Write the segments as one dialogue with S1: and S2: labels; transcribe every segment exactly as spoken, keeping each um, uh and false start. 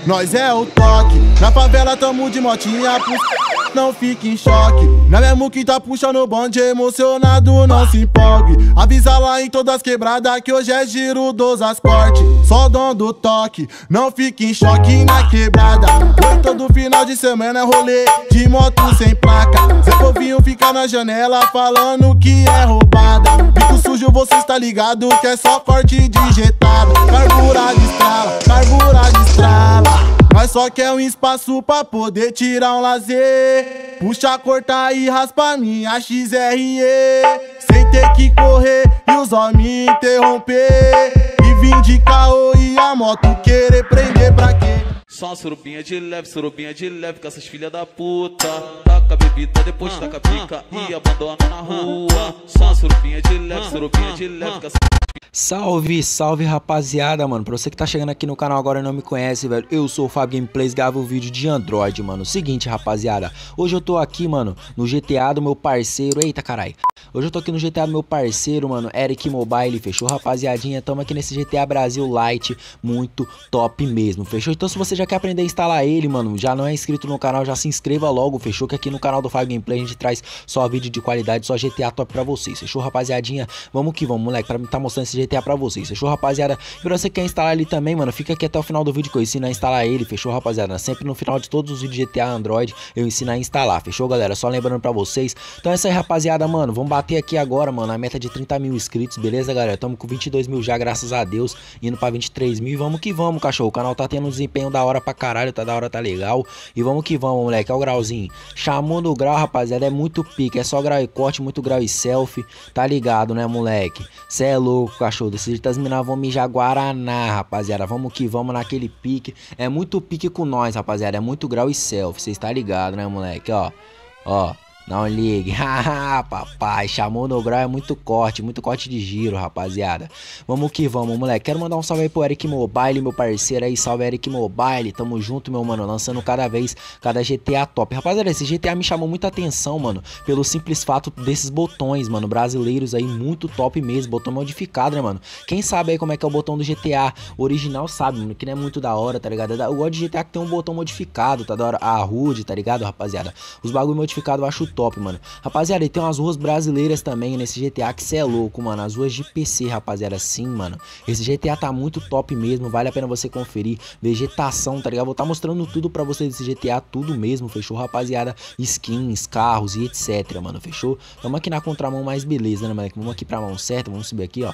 S1: nós é o toque. Na favela tamo de motinha, pus... não fique em choque. Não é mesmo que tá puxando o bonde, emocionado, não se empolgue. Avisa lá em todas as quebradas que hoje é giro dos ascorte. Só dono do toque, não fique em choque na quebrada. Hoje todo final de semana é rolê de moto sem placa. Zé Povinho fica na janela falando que é roubada. Bico sujo, você está ligado que é só corte digitado. Carbura de estrala, carbura de estrala. Nós só quer um espaço pra poder tirar um lazer. Puxa, cortar e raspa minha X R E, sem ter que correr e os homens interromper. E vim de caô e a moto querer prender pra quê?
S2: Só uma surubinha de leve, surubinha de leve com essas filhas da puta. Taca a bebida, depois taca a pica e abandona na rua. Só uma surubinha de leve, surubinha de leve com essas...
S3: Salve, salve rapaziada, mano. Pra você que tá chegando aqui no canal agora e não me conhece, velho, eu sou o Fábio Gameplays, gravo vídeo de Android, mano. Seguinte, rapaziada, hoje eu tô aqui, mano, no G T A do meu parceiro. Eita, carai. Hoje eu tô aqui no G T A do meu parceiro, mano, Eric Mobile, fechou, rapaziadinha? Tamo aqui nesse G T A Brasil Lite, muito top mesmo, fechou? Então se você já quer aprender a instalar ele, mano, já não é inscrito no canal, já se inscreva logo, fechou? Que aqui no canal do Fábio Gameplay a gente traz só vídeo de qualidade, só G T A top pra vocês, fechou, rapaziadinha? Vamos que vamos, moleque, pra mim tá mostrando esse G T A pra vocês, fechou, rapaziada? E pra você que quer instalar ele também, mano, fica aqui até o final do vídeo que eu ensino a instalar ele, fechou, rapaziada? Sempre no final de todos os vídeos de G T A Android eu ensino a instalar, fechou, galera? Só lembrando pra vocês. Então é isso aí, rapaziada, mano, vamos bater aqui agora, mano, a meta de trinta mil inscritos, beleza, galera? Tamo com vinte e dois mil já, graças a Deus, indo pra vinte e três mil e vamos que vamos, cachorro. O canal tá tendo um desempenho da hora pra caralho, tá da hora, tá legal. E vamos que vamos, moleque, é o grauzinho. Chamou no grau, rapaziada, é muito pique, é só grau e corte, muito grau e selfie, tá ligado, né, moleque? Cê é louco, cachorro, desse jeito as minas vão mijar Guaraná, rapaziada. Vamos que vamos naquele pique, é muito pique com nós, rapaziada, é muito grau e selfie, cês tá ligado, né, moleque? Ó, ó. Não ligue, haha, papai, chamou no grau, é muito corte, muito corte de giro, rapaziada. Vamos que vamos, moleque. Quero mandar um salve aí pro Eric Mobile, meu parceiro aí, salve Eric Mobile, tamo junto, meu mano, lançando cada vez, cada G T A top. Rapaziada, esse G T A me chamou muita atenção, mano, pelo simples fato desses botões, mano, brasileiros aí, muito top mesmo, botão modificado, né, mano. Quem sabe aí como é que é o botão do G T A original sabe, mano, que não é muito da hora, tá ligado? Eu gosto de G T A que tem um botão modificado, tá da hora, a H U D, tá ligado, rapaziada? Os bagulho modificado eu acho top, mano. Rapaziada, e tem umas ruas brasileiras também nesse G T A que cê é louco, mano. As ruas de P C, rapaziada, sim, mano. Esse G T A tá muito top mesmo, vale a pena você conferir. Vegetação, tá ligado? Vou tá mostrando tudo pra vocês desse G T A, tudo mesmo, fechou, rapaziada? Skins, carros e etc, mano, fechou? Tamo aqui na contramão, mais beleza, né, moleque? Vamos aqui pra mão certa, vamos subir aqui, ó.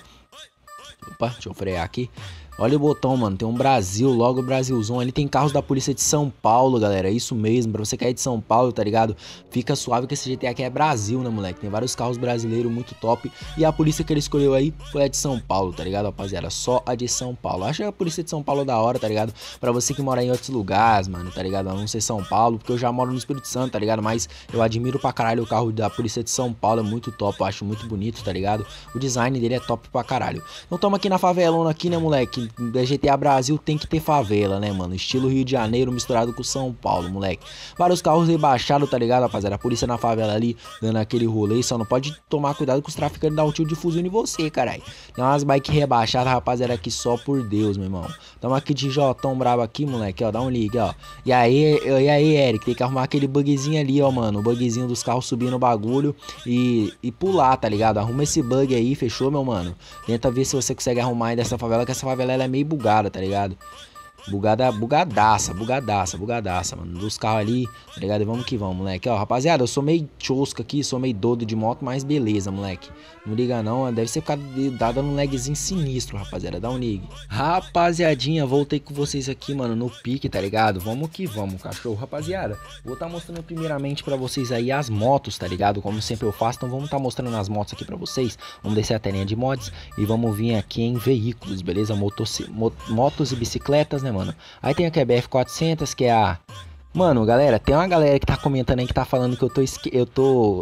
S3: Opa, deixa eu frear aqui. Olha o botão, mano, tem um Brasil, logo o Brasilzão. Ali tem carros da polícia de São Paulo, galera, é isso mesmo. Pra você que é de São Paulo, tá ligado? Fica suave que esse G T A aqui é Brasil, né, moleque? Tem vários carros brasileiros muito top. E a polícia que ele escolheu aí foi a de São Paulo, tá ligado, rapaziada? Só a de São Paulo. Acho a polícia de São Paulo da hora, tá ligado? Pra você que mora em outros lugares, mano, tá ligado? A não ser São Paulo, porque eu já moro no Espírito Santo, tá ligado? Mas eu admiro pra caralho o carro da polícia de São Paulo, é muito top, eu acho muito bonito, tá ligado? O design dele é top pra caralho. Então tamo aqui na favelona aqui, né, moleque? Da G T A Brasil tem que ter favela, né, mano? Estilo Rio de Janeiro misturado com São Paulo, moleque. Vários carros rebaixados, tá ligado, rapaziada? A polícia na favela ali, dando aquele rolê. Só não pode tomar cuidado com os traficantes dar um tiro de fuzil em você, caralho. Tem umas bikes rebaixadas, rapaziada, aqui só por Deus, meu irmão. Tamo aqui de Jotão brabo aqui, moleque, ó. Dá um ligue, ó. E aí, e aí, Eric, tem que arrumar aquele bugzinho ali, ó, mano. O bugzinho dos carros subindo o bagulho e, e pular, tá ligado? Arruma esse bug aí, fechou, meu mano? Tenta ver se você consegue arrumar aí dessa favela, que essa favela ela é meio bugada, tá ligado? Bugada, bugadaça, bugadaça, bugadaça, mano. Dos carros ali, tá ligado? E vamos que vamos, moleque. Ó, rapaziada, eu sou meio chosco aqui, sou meio doido de moto, mas beleza, moleque. Não liga não, deve ser por causa de dado um lagzinho sinistro, rapaziada. Dá um ligue. Rapaziadinha, voltei com vocês aqui, mano, no pique, tá ligado? Vamos que vamos, cachorro. Rapaziada, vou tá mostrando primeiramente pra vocês aí as motos, tá ligado? Como sempre eu faço, então vamos tá mostrando as motos aqui pra vocês. Vamos descer a telinha de mods e vamos vir aqui em veículos, beleza? Motos, motos e bicicletas, né, mano? Aí tem aqui a B F quatrocentos, que é a... Mano, galera, tem uma galera que tá comentando aí que tá falando que eu tô... Esque... Eu tô...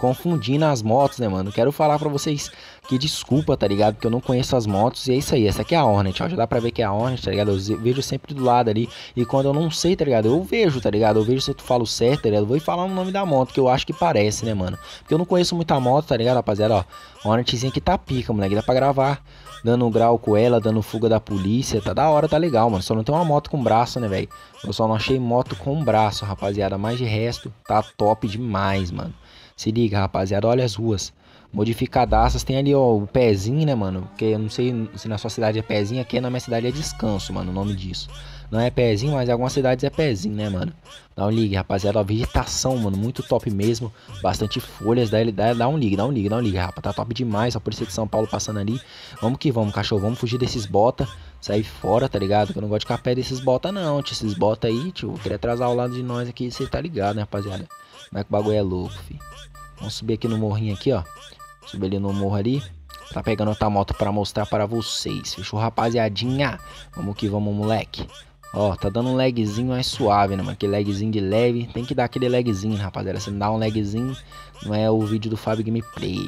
S3: confundindo as motos, né, mano? Quero falar pra vocês que desculpa, tá ligado? Porque eu não conheço as motos e é isso aí. Essa aqui é a Hornet, ó. Já dá pra ver que é a Hornet, tá ligado? Eu vejo sempre do lado ali. E quando eu não sei, tá ligado? Eu vejo, tá ligado? Eu vejo se tu fala certo, tá ligado? Eu vou falar o nome da moto, que eu acho que parece, né, mano? Porque eu não conheço muita moto, tá ligado, rapaziada? Ó, a Hornetzinha aqui tá pica, moleque. Dá pra gravar dando grau com ela, dando fuga da polícia. Tá da hora, tá legal, mano. Só não tem uma moto com braço, né, velho? Eu só não achei moto com braço, rapaziada. Mas de resto, tá top demais, mano. Se liga, rapaziada. Olha as ruas modificadaças. Tem ali, ó, o pezinho, né, mano? Porque eu não sei se na sua cidade é pezinho. Aqui na minha cidade é descanso, mano, o nome disso. Não é pezinho, mas em algumas cidades é pezinho, né, mano? Dá um ligue, rapaziada. Ó, vegetação, mano, muito top mesmo. Bastante folhas, dá, dá, dá um ligue, dá um ligue, dá um ligue, rapaz. Tá top demais, a polícia de São Paulo passando ali. Vamos que vamos, cachorro. Vamos fugir desses bota. Sair fora, tá ligado? Que eu não gosto de ficar perto desses bota, não, tio. Esses bota aí, tio. Queria atrasar o lado de nós aqui, você tá ligado, né, rapaziada? Como é que o bagulho é louco, fi. Vamos subir aqui no morrinho aqui, ó. Subir ali no morro ali. Tá pegando outra moto pra mostrar para vocês. Fechou, rapaziadinha? Vamos que vamos, moleque. Ó, tá dando um lagzinho mais suave, né, mano? Aquele lagzinho de leve. Tem que dar aquele lagzinho, rapaziada. Se não dá um lagzinho, não é o vídeo do Fábio Gameplay.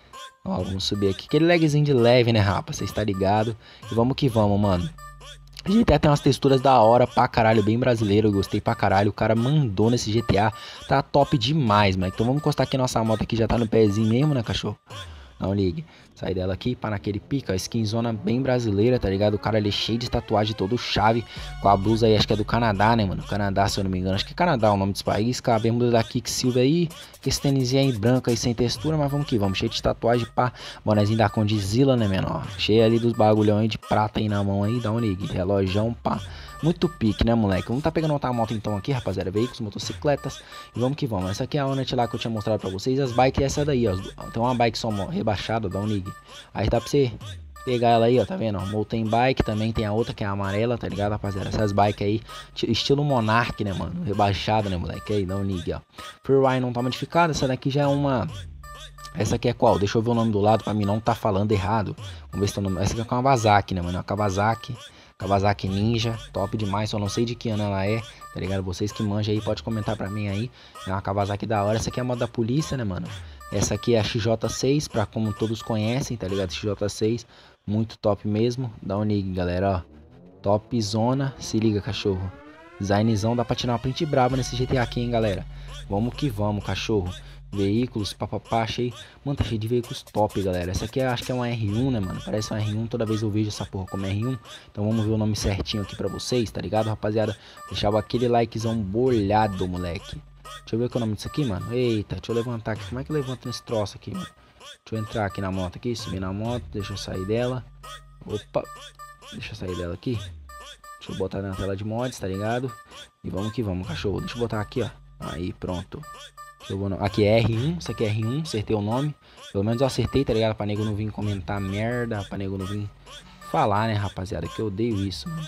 S3: Ó, vamos subir aqui. Aquele lagzinho de leve, né, rapaz? Você está ligado? E vamos que vamos, mano. A G T A tem umas texturas da hora pra caralho, bem brasileiro, eu gostei pra caralho, o cara mandou nesse G T A, tá top demais, mano. Então vamos encostar aqui, nossa moto aqui já tá no pezinho mesmo, né, cachorro? Não ligue, sai dela aqui, pá, naquele pica, ó, skinzona bem brasileira, tá ligado? O cara ali cheio de tatuagem, todo chave, com a blusa aí, acho que é do Canadá, né, mano? Canadá, se eu não me engano, acho que é Canadá o nome desse país, com a bermuda da Kicksilver aí, com esse tênisinho aí branco aí, sem textura, mas vamos que vamos, cheio de tatuagem, pá, bonezinho da Condzilla, né, menor? Cheio ali dos bagulhão aí de prata aí na mão aí, dá um ligue, relojão, pá. Muito pique, né, moleque? Vamos tá pegando outra moto então aqui, rapaziada. Veículos, motocicletas. E vamos que vamos. Essa aqui é a Hornet lá que eu tinha mostrado pra vocês. As bikes é essa daí, ó. Tem uma bike só rebaixada, dá um ligue. Aí dá pra você pegar ela aí, ó. Tá vendo? Mountain bike. Também tem a outra que é a amarela, tá ligado, rapaziada? Essas bikes aí, estilo Monarch, né, mano? Rebaixada, né, moleque? Aí, dá um ligue, ó. Freewire não tá modificada. Essa daqui já é uma... Essa aqui é qual? Deixa eu ver o nome do lado pra mim não tá falando errado. Vamos ver se tá o nome. Essa aqui é uma Kawasaki, né, mano? Uma Kawasaki. Kawasaki Ninja, top demais, só não sei de que ano ela é, tá ligado? Vocês que manjam aí, pode comentar pra mim aí. É uma Kawasaki da hora. Essa aqui é a moto da polícia, né, mano? Essa aqui é a X J seis, pra como todos conhecem, tá ligado? X J seis, muito top mesmo. Dá um ligue, galera, ó. Top zona, se liga, cachorro. Designzão, dá pra tirar uma print braba nesse G T A aqui, hein, galera? Vamos que vamos, cachorro. Veículos, papapá, achei. Mano, tá cheio de veículos top, galera. Essa aqui é, acho que é uma R um, né, mano? Parece uma R um, toda vez eu vejo essa porra como R um. Então vamos ver o nome certinho aqui pra vocês, tá ligado, rapaziada? Deixava aquele likezão bolhado, moleque. Deixa eu ver o que é o nome disso aqui, mano. Eita, deixa eu levantar aqui. Como é que levanta nesse troço aqui, mano? Deixa eu entrar aqui na moto aqui, subir na moto. Deixa eu sair dela. Opa, deixa eu sair dela aqui. Deixa eu botar na tela de mods, tá ligado? E vamos que vamos, cachorro. Deixa eu botar aqui, ó. Aí, pronto. Aqui é R um, isso aqui é R um, acertei o nome. Pelo menos eu acertei, tá ligado? Pra nego não vir comentar merda, pra nego não vir falar, né, rapaziada? Que eu odeio isso, mano.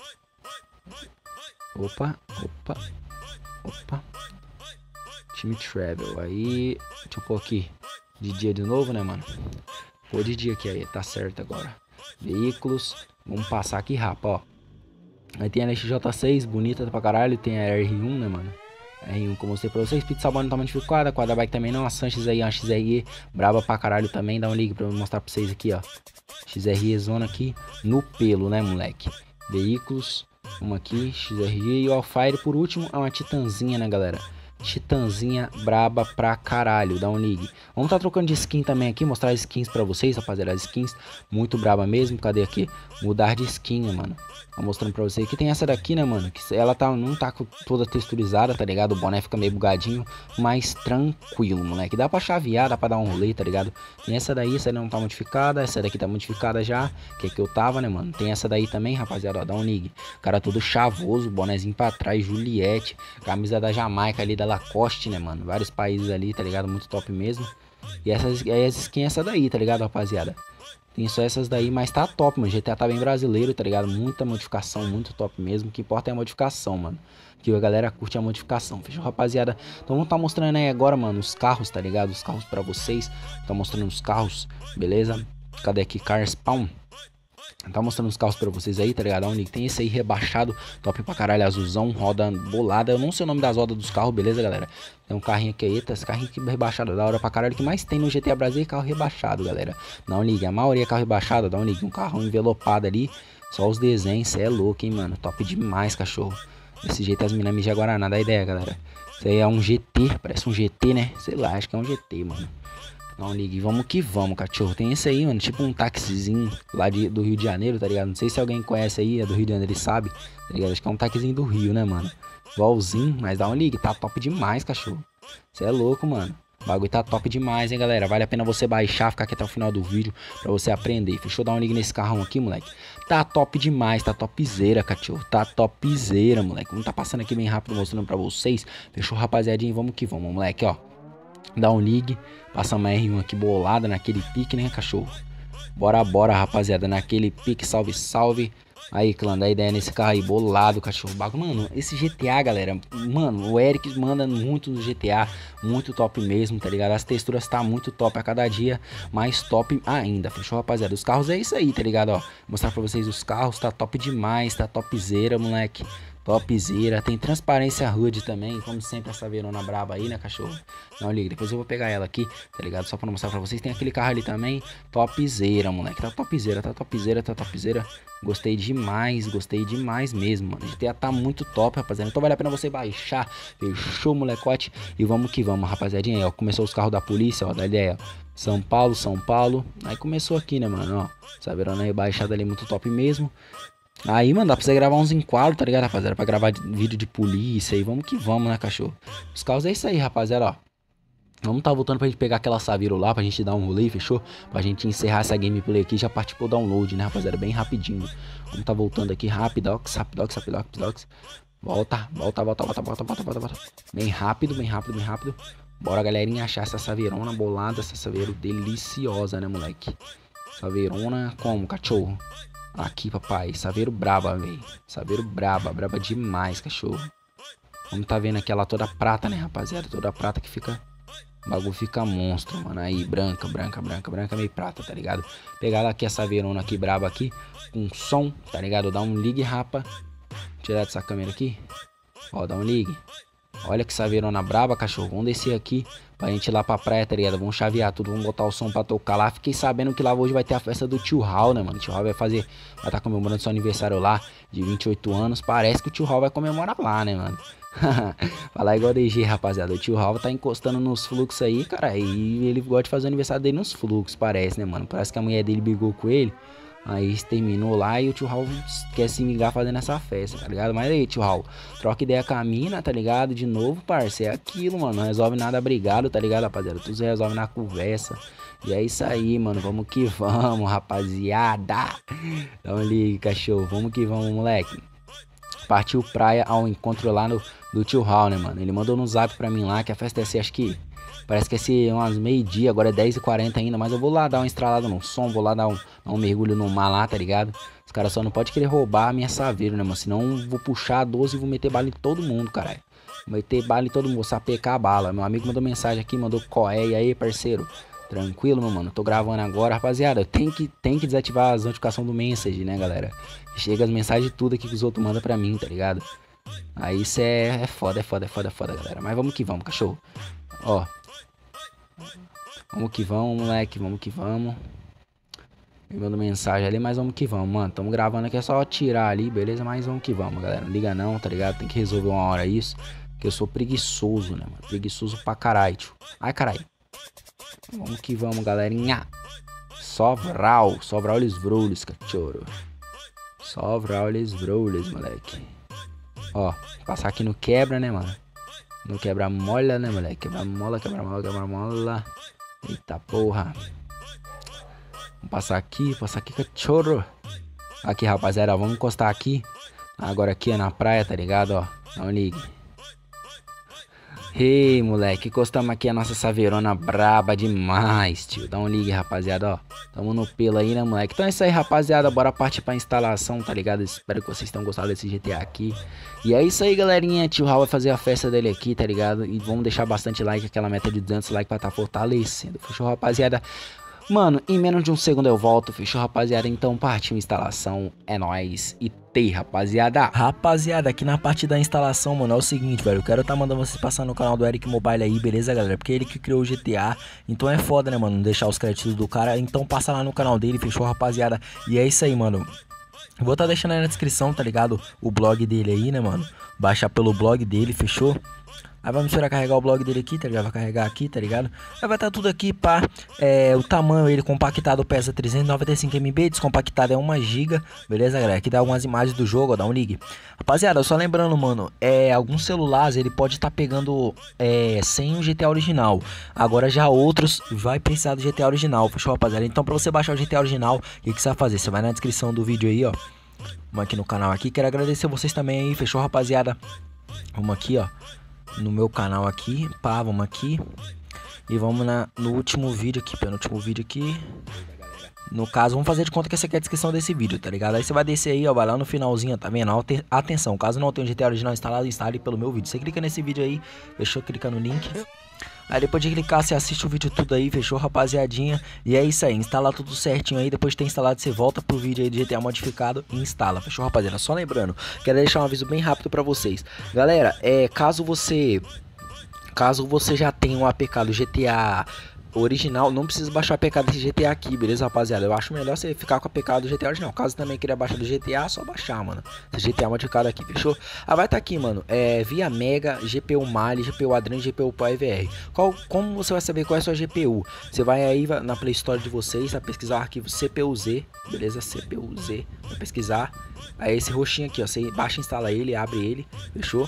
S3: Opa, opa, opa. Time Travel, aí... Deixa eu pôr aqui de dia de novo, né, mano? Pô de dia aqui, aí, tá certo agora. Veículos, vamos passar aqui, rapa, ó. Aí tem a X J seis, bonita pra caralho, tem a R um, né, mano? R um, como eu mostrei pra vocês, Pizza Sabor não tá modificada, quadra bike também não, a Sanches aí, a X R E, braba pra caralho também, dá um ligue pra eu mostrar pra vocês aqui, ó. X R E zona aqui, no pelo, né, moleque? Veículos, uma aqui, X R E e o Alfire, por último, é uma Titanzinha, né, galera? Titanzinha braba pra caralho, dá um ligue. Vamos tá trocando de skin também aqui, mostrar as skins pra vocês, rapaziada, as skins muito braba mesmo. Cadê aqui? Mudar de skin, né, mano? Tô mostrando pra vocês que tem essa daqui, né, mano? Que ela tá, não tá toda texturizada, tá ligado? O boné fica meio bugadinho, mas tranquilo, moleque. Dá pra chavear, dá pra dar um rolê, tá ligado? Tem essa daí, essa daí não tá modificada, essa daqui tá modificada já, que é que eu tava, né, mano? Tem essa daí também, rapaziada, ó, dá um ligue. Cara todo chavoso, bonézinho pra trás, Juliette, camisa da Jamaica ali, da Lacoste, né, mano? Vários países ali, tá ligado? Muito top mesmo. E essas, essas skins, essa daí, tá ligado, rapaziada? Tem só essas daí, mas tá top, mano. G T A tá bem brasileiro, tá ligado? Muita modificação, muito top mesmo. O que importa é a modificação, mano. Que a galera curte a modificação. Fechou, rapaziada? Então vamos tá mostrando aí agora, mano, os carros, tá ligado? Os carros pra vocês. Tá mostrando os carros, beleza? Cadê aqui? Car Spawn. Tá mostrando os carros pra vocês aí, tá ligado? Dá um ligue. Tem esse aí rebaixado, top pra caralho, azulzão, roda bolada. Eu não sei o nome das rodas dos carros, beleza, galera? Tem um carrinho aqui, eita, esse carrinho aqui rebaixado, da hora pra caralho. O que mais tem no G T A Brasil é carro rebaixado, galera. Dá um ligue. A maioria é carro rebaixado, dá um ligue. Um carrão envelopado ali, só os desenhos, cê é louco, hein, mano. Top demais, cachorro. Desse jeito as minas mijam Guaraná, dá ideia, galera. Isso aí é um G T, parece um G T, né? Sei lá, acho que é um G T, mano. Não ligue, vamos que vamos, cachorro. Tem esse aí, mano, tipo um taxizinho lá de, do Rio de Janeiro, tá ligado? Não sei se alguém conhece aí, é do Rio de Janeiro, ele sabe, tá ligado? Acho que é um taxizinho do Rio, né, mano? Igualzinho, mas dá um ligue, tá top demais, cachorro. Você é louco, mano. O bagulho tá top demais, hein, galera. Vale a pena você baixar, ficar aqui até o final do vídeo pra você aprender. Fechou? Dar um ligue nesse carrão aqui, moleque. Tá top demais, tá topzera, cachorro. Tá topzera, moleque. Vamos tá passando aqui bem rápido mostrando pra vocês. Fechou, rapaziadinha? Vamos que vamos, moleque, ó. Dá um ligue, passa uma R um aqui bolada naquele pique, né, cachorro? Bora, bora, rapaziada, naquele pique, salve, salve. Aí, clã, dá ideia nesse carro aí, bolado, cachorro. Bagulho, mano, esse G T A, galera, mano, o Eric manda muito no G T A, muito top mesmo, tá ligado? As texturas tá muito top a cada dia, mais top ainda, fechou, rapaziada? Os carros é isso aí, tá ligado, ó? Vou mostrar pra vocês os carros, tá top demais, tá topzera, moleque. Topzera, tem transparência hood também, como sempre essa verona braba aí, né, cachorro? Não liga, depois eu vou pegar ela aqui, tá ligado? Só pra mostrar pra vocês, tem aquele carro ali também, topzera, moleque, tá topzera, tá topzera, tá topzera. Gostei demais, gostei demais mesmo, mano. O G T A tá muito top, rapaziada, então vale a pena você baixar, fechou, molecote? E vamos que vamos, rapaziadinha, aí, ó, começou os carros da polícia, ó, da ideia, ó. São Paulo, São Paulo, aí começou aqui, né, mano, ó, essa verona aí baixada ali, muito top mesmo. Aí, mano, dá pra você gravar uns enquadros, tá ligado, rapaziada? Pra gravar vídeo de polícia e vamos que vamos, né, cachorro? Os carros é isso aí, rapaziada, ó. Vamos tá voltando pra gente pegar aquela Saveiro lá, pra gente dar um rolê, fechou? Pra gente encerrar essa gameplay aqui, já partir pro download, né, rapaziada? Bem rapidinho. Vamos tá voltando aqui, rapidox, rapidox, rapidox, rapidox. Volta, volta, volta, volta, volta, volta, volta, volta. Bem rápido, bem rápido, bem rápido. Bora, galerinha, achar essa Saveirona bolada, essa Saveiro deliciosa, né, moleque? Saveirona como, cachorro? Aqui, papai, Saveiro braba, velho. Saveiro braba, braba demais, cachorro. Vamos tá vendo aquela toda prata, né, rapaziada? Toda prata que fica... O bagulho fica monstro, mano. Aí, branca, branca, branca, branca, meio prata, tá ligado? Pegar ela aqui, essa Saveirona aqui, braba aqui. Com som, tá ligado? Dá um ligue, rapa. Tirar dessa câmera aqui. Ó, dá um ligue. Olha que Saveirona braba, cachorro. Vamos descer aqui pra gente ir lá pra praia, tá ligado? Vamos chavear tudo, vamos botar o som pra tocar lá. Fiquei sabendo que lá hoje vai ter a festa do Tio Raul, né, mano? O Tio Raul vai fazer, vai estar comemorando seu aniversário lá, de vinte e oito anos. Parece que o Tio Raul vai comemorar lá, né, mano? Falar igual D G, rapaziada. O Tio Raul tá encostando nos fluxos aí, cara. E ele gosta de fazer o aniversário dele nos fluxos, parece, né, mano? Parece que a mulher dele brigou com ele. Aí terminou lá e o Tio Raul quer se vingar fazendo essa festa, tá ligado? Mas aí, Tio Raul, troca ideia com a mina, tá ligado? De novo, parceiro, é aquilo, mano. Não resolve nada brigado, tá ligado, rapaziada? Tudo se resolve na conversa. E é isso aí, mano. Vamos que vamos, rapaziada. Então liga, cachorro. Vamos que vamos, moleque. Partiu praia ao encontro lá no, do Tio Raul, né, mano? Ele mandou no zap pra mim lá que a festa ia ser, acho que... Parece que ia ser umas meio-dia, agora é dez e quarenta ainda. Mas eu vou lá dar uma estralada no som, vou lá dar um, dar um mergulho no mar lá, tá ligado? Os caras só não podem querer roubar a minha Saveiro, né, mano? Senão eu vou puxar a doze e vou meter bala em todo mundo, caralho. Vou meter bala em todo mundo, vou sapecar a bala. Meu amigo mandou mensagem aqui, mandou coé. E aí, parceiro? Tranquilo, meu mano? Tô gravando agora, rapaziada. Eu tenho que, tenho que desativar as notificações do message, né, galera? Chega as mensagens tudo aqui que os outros mandam pra mim, tá ligado? Aí isso é, é foda, é foda, é foda, é foda, galera. Mas vamos que vamos, cachorro. Ó. Vamos que vamos, moleque, vamos que vamos. Me mandou mensagem ali, mas vamos que vamos, mano. Tamo gravando aqui, é só tirar ali, beleza? Mas vamos que vamos, galera. Não liga não, tá ligado? Tem que resolver uma hora isso. Que eu sou preguiçoso, né, mano? Preguiçoso pra caralho, tio. Ai, caralho. Vamos que vamos, galerinha. Sovral, Sovral eles vroules, cachorro. Sovral eles vroules, moleque. Ó, passar aqui no quebra, né, mano? No quebra-mola, né, moleque? Quebra-mola, quebra-mola, quebra-mola. Eita porra. Vamos passar aqui, passar aqui, cachorro. Aqui, rapaziada, vamos encostar aqui. Agora aqui é na praia, tá ligado, ó. Não ligue. Ei, moleque, encostamos aqui a nossa Saveirona braba demais, tio. Dá um ligue, rapaziada, ó. Tamo no pelo aí, né, moleque? Então é isso aí, rapaziada. Bora partir pra instalação, tá ligado? Espero que vocês tenham gostado desse G T A aqui. E é isso aí, galerinha. Tio Raul vai fazer a festa dele aqui, tá ligado? E vamos deixar bastante like, aquela meta de duzentos likes pra tá fortalecendo. Fechou, rapaziada? Mano, em menos de um segundo eu volto, fechou, rapaziada? Então partiu a instalação, é nóis e tem, rapaziada. Rapaziada, aqui na parte da instalação, mano, é o seguinte, velho. Eu quero tá mandando vocês passar no canal do Eric Mobile aí, beleza, galera? Porque ele que criou o G T A, então é foda, né, mano, não deixar os créditos do cara. Então passa lá no canal dele, fechou, rapaziada? E é isso aí, mano. Vou tá deixando aí na descrição, tá ligado? O blog dele aí, né, mano? Baixar pelo blog dele, fechou? Aí vamos esperar carregar o blog dele aqui, tá ligado? Vai carregar aqui, tá ligado? Aí vai estar tá tudo aqui, pá. É, o tamanho, ele compactado pesa trezentos e noventa e cinco megabytes, descompactado é um giga, beleza, galera? Aqui dá algumas imagens do jogo, ó, dá um ligue. Rapaziada, só lembrando, mano, é, alguns celulares ele pode estar tá pegando é, sem o G T A original. Agora já outros vai precisar do G T A original, fechou, rapaziada? Então pra você baixar o G T A original, o que, que você vai fazer? Você vai na descrição do vídeo aí, ó. Vamos aqui no canal aqui, quero agradecer vocês também aí, fechou, rapaziada? Vamos aqui, ó. No meu canal aqui, pá, vamos aqui. E vamos na, no último vídeo aqui, penúltimo vídeo aqui. No caso, vamos fazer de conta que essa aqui é a descrição desse vídeo, tá ligado? Aí você vai descer aí, ó, vai lá no finalzinho, tá vendo? Atenção, caso não tenha o G T A original instalado, instale pelo meu vídeo. Você clica nesse vídeo aí, fechou? Clica no link. Aí depois de clicar, você assiste o vídeo tudo aí, fechou, rapaziadinha? E é isso aí, instala tudo certinho aí. Depois de ter instalado, você volta pro vídeo aí do G T A modificado e instala, fechou, rapaziada? Só lembrando, quero deixar um aviso bem rápido pra vocês. Galera, é, caso você... Caso você já tenha um A P K do G T A original, não precisa baixar o A P K desse G T A aqui, beleza, rapaziada? Eu acho melhor você ficar com o A P K do G T A original. Caso também queira baixar do G T A, só baixar, mano. Esse G T A modificado aqui, fechou? Ah, vai estar tá aqui, mano, é via Mega, G P U Mali, G P U Adreno, G P U Pro E V R. Qual, como você vai saber qual é a sua G P U? Você vai aí na Play Store de vocês, vai pesquisar o arquivo C P U Z, beleza? C P U Z, vai pesquisar. Aí esse roxinho aqui, ó, você baixa, instala ele, abre ele, fechou?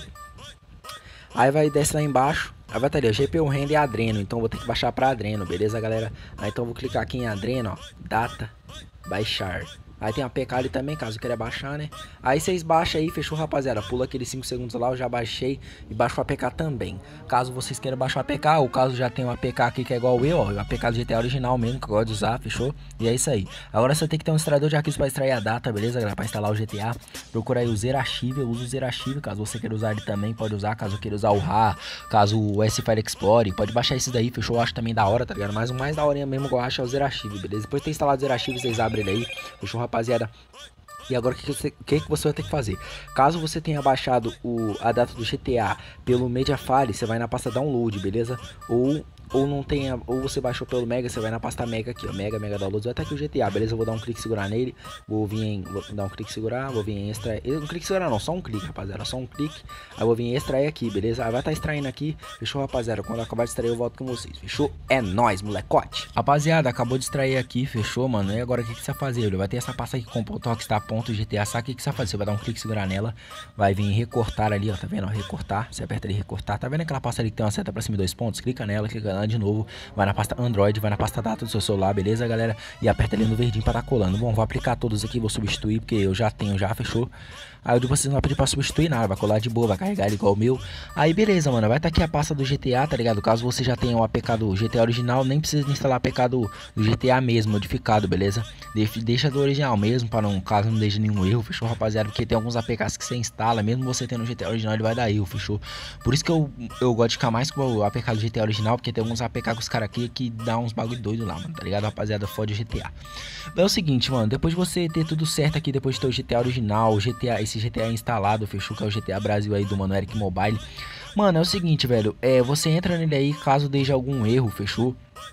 S3: Aí vai descer lá embaixo. Aí vai estar ali, ó, G P U Render e Adreno. Então vou ter que baixar para Adreno, beleza, galera? Aí então vou clicar aqui em Adreno, ó, data, baixar. Aí tem a A P K ali também, caso queira baixar, né? Aí vocês baixam aí, fechou, rapaziada? Pula aqueles cinco segundos lá, eu já baixei e baixo o A P K também. Caso vocês queiram baixar o A P K, ou caso já tenha um A P K aqui que é igual eu, ó, o A P K do G T A original mesmo, que eu gosto de usar, fechou? E é isso aí. Agora você tem que ter um extraidor de arquivos para extrair a data, beleza, galera? Para instalar o G T A. Procura aí o Zerarchive, eu uso o Zerarchive, caso você queira usar ele também, pode usar. Caso eu queira usar o R A, caso o S-File Explorer, pode baixar esse daí, fechou? Eu acho também da hora, tá ligado? Mas o mais da horinha mesmo que eu acho é o Zerarchive, beleza? Depois de ter instalado o Zerarchive, vocês abrem ele aí, fechou, rapaziada? E agora o que, que, você, que, que você vai ter que fazer? Caso você tenha baixado o, a data do G T A pelo Mediafire, você vai na pasta download, beleza? Ou, ou não tenha, ou você baixou pelo Mega, você vai na pasta Mega aqui, ó, Mega, Mega Downloads, vai estar aqui o G T A, beleza? Eu vou dar um clique e segurar nele, vou vir em, vou dar um clique e segurar, vou vir em extrair, um clique e segurar não, só um clique, rapaziada, só um clique, aí eu vou vir em extrair aqui, beleza? Aí vai estar extraindo aqui, fechou, rapaziada? Quando eu acabar de extrair eu volto com vocês, fechou? É nóis, molecote! Rapaziada, acabou de extrair aqui, fechou, mano? E agora o que, que você vai fazer? Ele vai ter essa pasta aqui com ponto rockstar ponto G T A, sabe o que, que você vai fazer? Você vai dar um clique e segurar nela, vai vir em recortar ali, ó, tá vendo? Ó, recortar, você aperta ali recortar, tá vendo aquela pasta ali que tem uma seta pra cima e dois pontos? Clica nela, clica nela de novo. Vai na pasta Android, vai na pasta data do seu celular, beleza, galera? E aperta ali no verdinho pra tá colando. Bom, vou aplicar todos aqui, vou substituir, porque eu já tenho, já, fechou? Aí eu de vocês não vai pedir pra substituir nada, vai colar de boa, vai carregar ele igual o meu. Aí beleza, mano, vai estar tá aqui a pasta do G T A, tá ligado? Caso você já tenha o A P K do G T A original, nem precisa instalar o A P K do, do G T A mesmo, modificado, beleza? Deixa do original mesmo, para não, caso não deixe nenhum erro, fechou, rapaziada? Porque tem alguns A P Ks que você instala, mesmo você tendo o G T A original, ele vai dar erro, fechou? Por isso que eu, eu gosto de ficar mais com o A P K do G T A original, porque tem alguns A P K com os caras aqui que dá uns bagulho doido lá, mano, tá ligado, rapaziada? Fode o G T A. É o seguinte, mano, depois de você ter tudo certo aqui, depois de ter o G T A original, o G T A, esse G T A instalado, fechou, que é o G T A Brasil aí do mano Eric Mobile. Mano, é o seguinte, velho, é, você entra nele aí, caso deixe algum erro, fechou?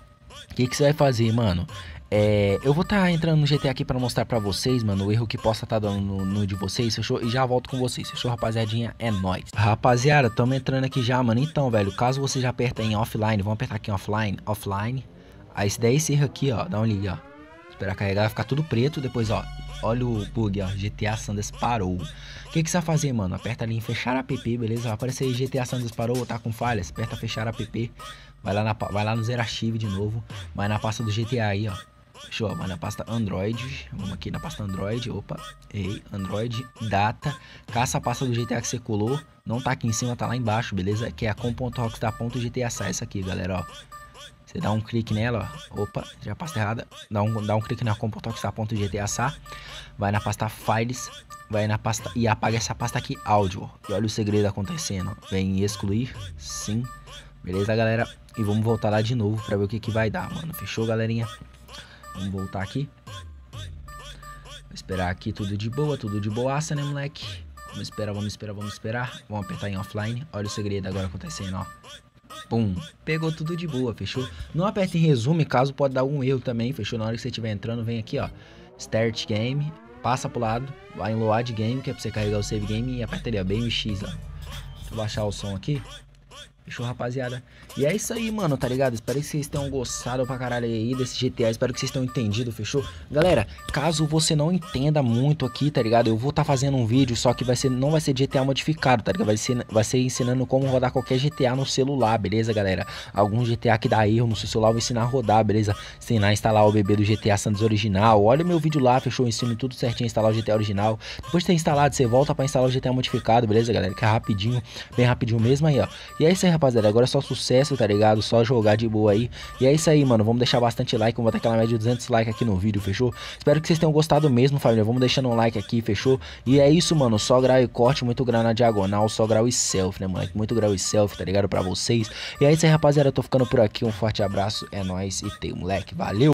S3: O que, que você vai fazer, mano? É, eu vou estar tá entrando no G T A aqui pra mostrar pra vocês, mano, o erro que possa estar tá dando no, no de vocês, fechou? E já volto com vocês, fechou, rapaziadinha? É nóis. Rapaziada, tamo entrando aqui já, mano. Então, velho, caso você já aperta em offline, vamos apertar aqui em offline, offline. Aí se der esse erro aqui, ó, dá um ligue, ó. Esperar carregar, vai ficar tudo preto, depois, ó, olha o bug, ó, G T A Sanders parou. O que que você vai fazer, mano? Aperta ali em fechar app, beleza? Vai aparecer aí G T A Sanders parou, tá com falhas, aperta fechar app. Vai lá, na, vai lá no Zerarchive de novo, vai na pasta do G T A aí, ó. Fechou, vai na pasta Android, vamos aqui na pasta Android, opa, ei, Android, data, caça a pasta do G T A que você colou, não tá aqui em cima, tá lá embaixo, beleza? Que é a com ponto rockstar ponto G T A essa aqui, galera, ó. Você dá um clique nela, ó, opa, já pasta errada, dá um, dá um clique na com ponto rockstar ponto G T A sa, vai na pasta Files, vai na pasta e apaga essa pasta aqui, áudio, e olha o segredo acontecendo, ó. Vem em excluir, sim, beleza, galera? E vamos voltar lá de novo pra ver o que que vai dar, mano, fechou, galerinha? Vamos voltar aqui. Vou esperar aqui tudo de boa, tudo de boaça, né, moleque? Vamos esperar, vamos esperar, vamos esperar. Vamos apertar em offline. Olha o segredo agora acontecendo, ó. Pum, pegou tudo de boa, fechou? Não aperte em resumo, caso pode dar algum erro também, fechou? Na hora que você estiver entrando, vem aqui, ó. Start game, passa pro lado, vai em load game, que é pra você carregar o save game e aperta ali, ó, bem o X, ó. Deixa eu baixar o som aqui. Fechou, rapaziada? E é isso aí, mano, tá ligado? Espero que vocês tenham gostado pra caralho aí desse G T A. Espero que vocês tenham entendido, fechou? Galera, caso você não entenda muito aqui, tá ligado? Eu vou estar tá fazendo um vídeo, só que vai ser, não vai ser G T A modificado, tá ligado? Vai ser, vai ser ensinando como rodar qualquer G T A no celular, beleza, galera? Algum G T A que dá erro no seu celular, eu vou ensinar a rodar, beleza? Ensinar a instalar o bebê do G T A Santos original. Olha o meu vídeo lá, fechou? Eu ensino tudo certinho a instalar o G T A original. Depois de ter instalado, você volta pra instalar o G T A modificado, beleza, galera? Que é rapidinho, bem rapidinho mesmo aí, ó. E é isso aí, rapaziada, agora é só sucesso, tá ligado? Só jogar de boa aí. E é isso aí, mano, vamos deixar bastante like, vamos botar aquela média de duzentos likes aqui no vídeo, fechou? Espero que vocês tenham gostado mesmo, família, vamos deixando um like aqui, fechou? E é isso, mano, só grau e corte, muito grau na diagonal, só grau e selfie, né, moleque? Muito grau e selfie, tá ligado? Pra vocês. E é isso aí, rapaziada, eu tô ficando por aqui, um forte abraço, é nóis e tem, moleque, valeu!